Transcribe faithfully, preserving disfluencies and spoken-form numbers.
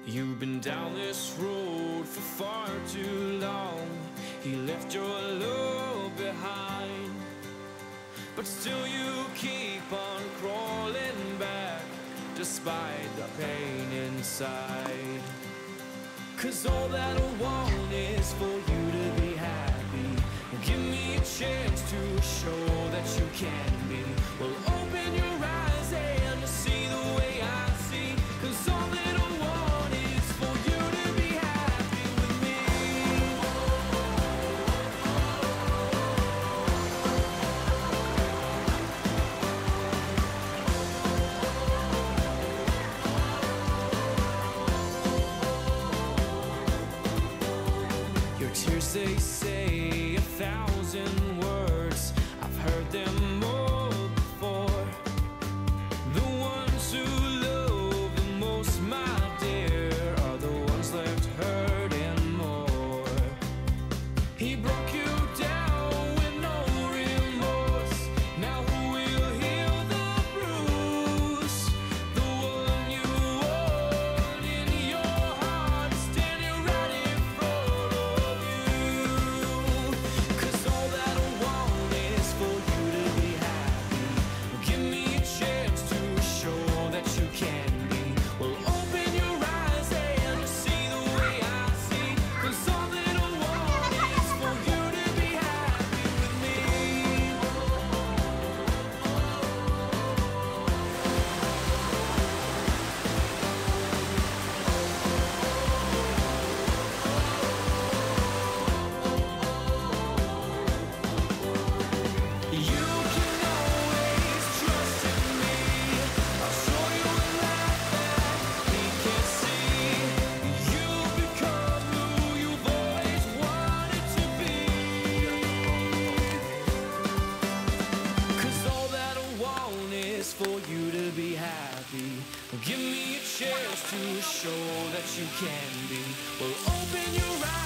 You've been down this road for far too long. He left your love behind, but still you keep on crawling back despite the pain inside. Cause all that I want is for you to be happy. Give me a chance to show that you can be. Well, open your eyes and see the way I see. Cause all that I want is for you to be happy with me. Your tears, they say a thousand words. I've heard them all before. The ones who love the most, my dear, are the ones left hurting more. He broke you down with no remorse. Now who will heal the bruise? The one you want in your heart, standing right in front of you. Cause all that I want is for you to be happy. Give me a chance to show that you can be. Well, open your eyes and see the way I see. Cause all that I want is for you to be happy with me. You can always trust in me. I'll show you a light that he can't see. You'll become who you've always wanted to be. Cause all that I want is for you to be happy. Give me a chance to show that you can be. Well, open your eyes.